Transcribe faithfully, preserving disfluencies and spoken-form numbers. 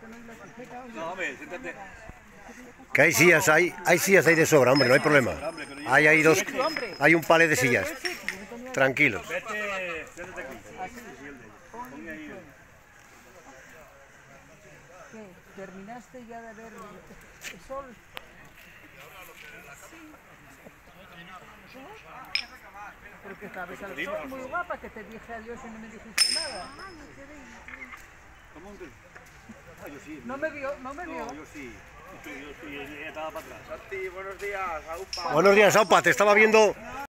No, hombre, siéntate. Que hay sillas, hay, hay sillas ahí de sobra, hombre, no hay problema. Hay, hay dos, hay un palet de sillas. Tranquilos. Vete, siéntate aquí. Ponme ahí. ¿Qué? ¿Terminaste ya de ver el sol? Porque sabes, al sol muy guapa que te dije adiós y no me dijiste nada. ¿Cómo? Ah, yo sí. No me vio, no me vio. No, yo sí. Yo sí, ella estaba para atrás. Santi, buenos días, aupa. Buenos días, Aupa, te estaba viendo